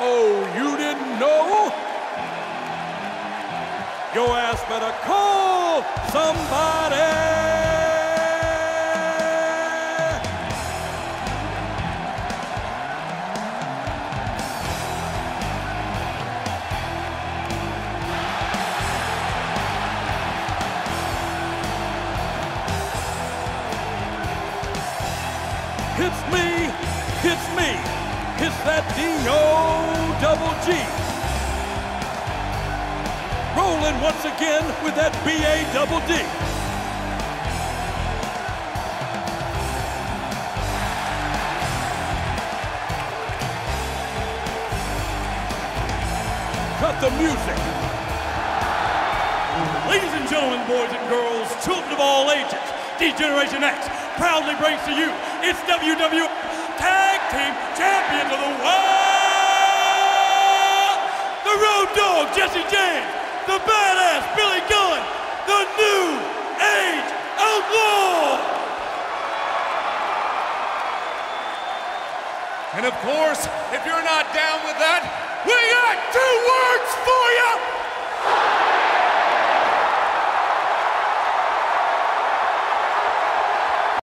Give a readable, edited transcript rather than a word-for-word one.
Oh, you didn't know? Your ass better call somebody. It's me, it's that D-O-double-G. Rolling once again with that B-A-double-D. Cut the music. Ladies and gentlemen, boys and girls, children of all ages, D-Generation X proudly brings to you its WWE Tag Team Champions of the World! The Road Dogg, Jesse James, the Badass Billy Gunn, the New Age Outlaws! And of course, if you're not down with that, we got 2 words